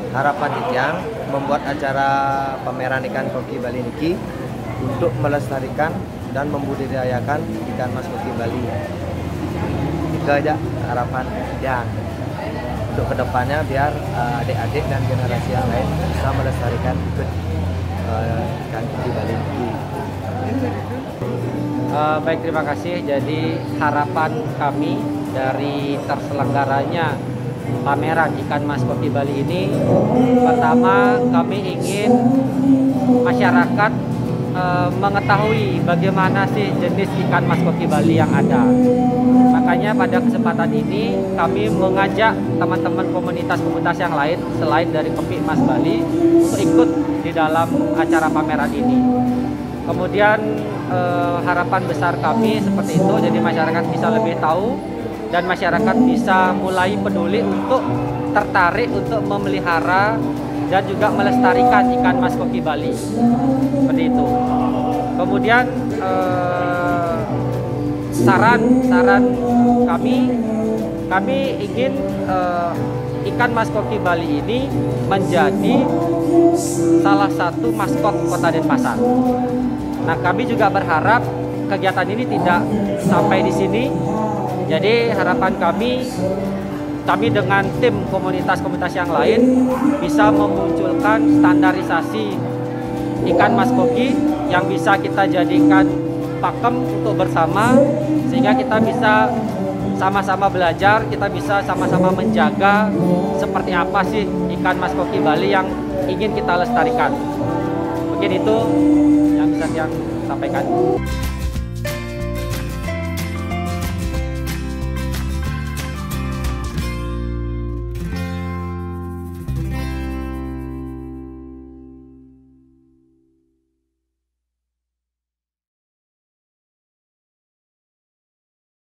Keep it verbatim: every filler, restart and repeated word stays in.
harapan Tiang membuat acara pameran ikan koki Bali niki untuk melestarikan dan membudidayakan ikan mas koki Bali. Itu aja harapan Tiang untuk kedepannya, biar uh, adik-adik dan generasi yang lain bisa melestarikan ikut uh, ikan koki Bali niki. Uh, baik, terima kasih. Jadi harapan kami dari terselenggaranya pameran ikan mas koki Bali ini, pertama kami ingin masyarakat uh, mengetahui bagaimana sih jenis ikan mas koki Bali yang ada. Makanya pada kesempatan ini kami mengajak teman-teman komunitas-komunitas yang lain selain dari Kopi Mas Bali untuk ikut di dalam acara pameran ini. Kemudian eh, harapan besar kami seperti itu, jadi masyarakat bisa lebih tahu dan masyarakat bisa mulai peduli untuk tertarik untuk memelihara dan juga melestarikan ikan mas koki Bali. Seperti itu. Kemudian eh, saran-saran kami, kami ingin eh, ikan mas koki Bali ini menjadi salah satu maskot Kota Denpasar. Nah, kami juga berharap kegiatan ini tidak sampai di sini. Jadi harapan kami, kami dengan tim komunitas-komunitas yang lain bisa memunculkan standarisasi ikan mas koki yang bisa kita jadikan pakem untuk bersama, sehingga kita bisa sama-sama belajar, kita bisa sama-sama menjaga seperti apa sih ikan mas koki Bali yang ingin kita lestarikan. Mungkin itu yang bisa Tiang sampaikan.